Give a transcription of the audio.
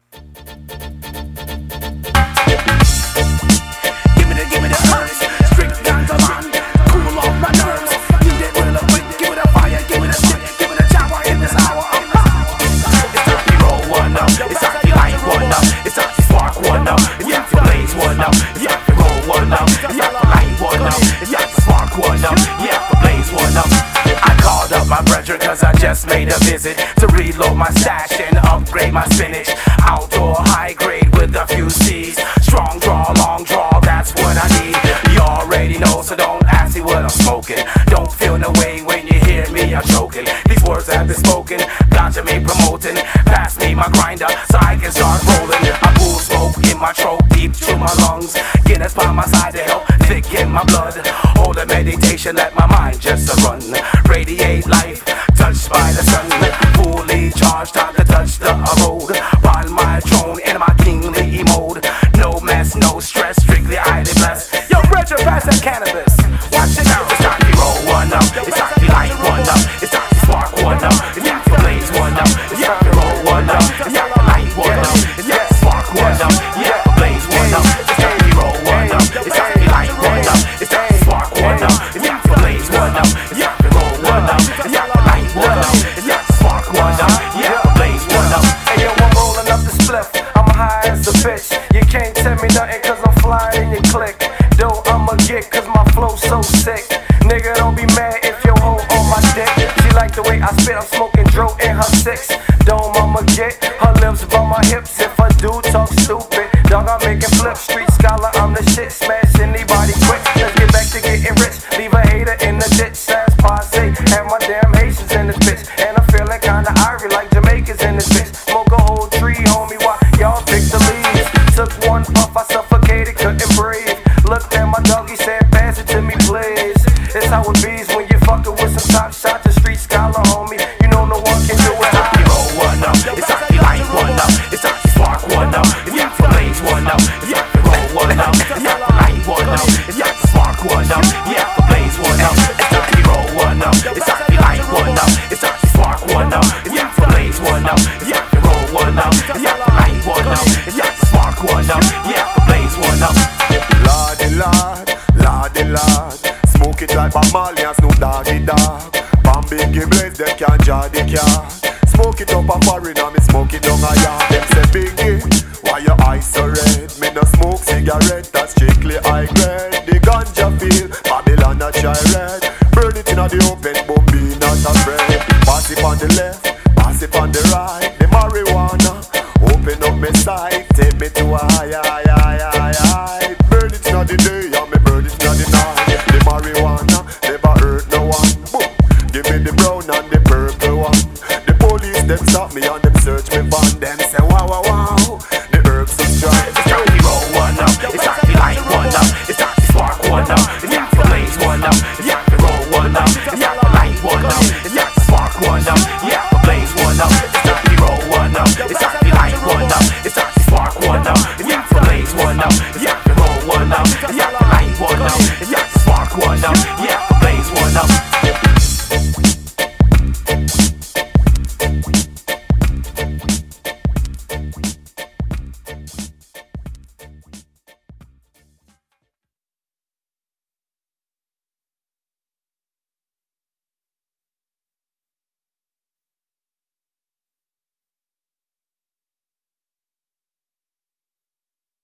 Give me the herbs, strict ganja man, cool off my nerves. Need it real quick, give me the fire, give me the shit, give me the shower in this hour. It's time to roll one up, it's time to light one up, it's time to spark one up, it's time to blaze one up, it's time to roll one up, it's time to light one up, it's time to spark one up, yeah, to blaze one up. I called up my brethren cause I just made a visit to reload my stash and upgrade my spinach. Outdoor high grade with a few C's. Strong draw, long draw, that's what I need. You already know, so don't ask me what I'm smoking. Don't feel no way when you hear me, I'm choking. These words have been spoken, ganja me promoting. Pass me my grinder so I can start rolling. I pull smoke in my throat, deep to my lungs. Guinness by my side to help thicken my blood. Hold a meditation, let my mind just run. Radiate life, touched by the sun. Fully charged, time to touch the road. While my throne in my kingly mode. No mess, no stress, strictly highly blessed. Yo, brethren, pass that cannabis. Watch it now. It's time to roll one up. It's time to light one up. It's time to spark one up. It's time to blaze one up. It's time to roll one up. It's time to light one up. It's time to spark one up. Yeah, blaze one up. It's time to roll one up. It's time to light one up. It's time to spark one up. It's time to blaze one up. It's time to roll one up. It's time to light one up. It's time to spark one up. Yeah, blaze one up. Hey yo, I'm rolling up the spliff. I'm high as a bitch. You can't tell me nothing cause I'm flying in your click. Though I'ma get cause my flow's so sick. Nigga, don't be mad if your hoe on my dick. She like the way I spit, I'm smoking dro in her six. Dome I'ma get her lips by my hips. If I do talk stupid, dog, I'm making flips. Street scholar, I'm the shit. Smash anybody quick. Let's get back to getting rich. Leave a hater in the ditch. Sass passe. Have my damn Haitians in this bitch. And I'm feeling kinda irie like Jamaicans in this bitch. Smoke a whole tree, homie, while y'all pick the leaves. Took one puff, I suffocated, couldn't breathe. Looked at my dog, he said, pass it to me, please. It's how it bees when you fucking with some top shots. A street scholar, homie. You know no one can do it. It's time to roll one up. It's time to light one up. It's time to spark one up. It's time to blaze one up. It's time to roll one up. It's time to light one up. It's time to spark one up. Yeah, to blaze one up. It's time to roll one up. It's time to light one up. It's time to spark one up. It's time to blaze one up. It's time to roll one up. It's time to light one up. It's time to spark one up. Yeah, to blaze one up. Lordy Lord, Lordy Lord. Smoke it like Bob Marley and Snoop Doggy Dogg. Bam Biggie Blaze, them can't jar the car. Smoke it up a foreign and me smoke it down a yard. Them say Biggie, why your eyes so red? Me no smoke cigarette, that's strictly high grade. The ganja feel, Babylon a try red. Burn it in the open, boom, be not afraid. Pass it on the left, pass it on the right. The marijuana, open up my sight. Take me to a higher, higher, higher, higher, higher. Burn it in the day, and me burn it in the night. The marijuana never hurt no one. Boom. Give me the brown and the purple one. The police them stop me and them search me for them.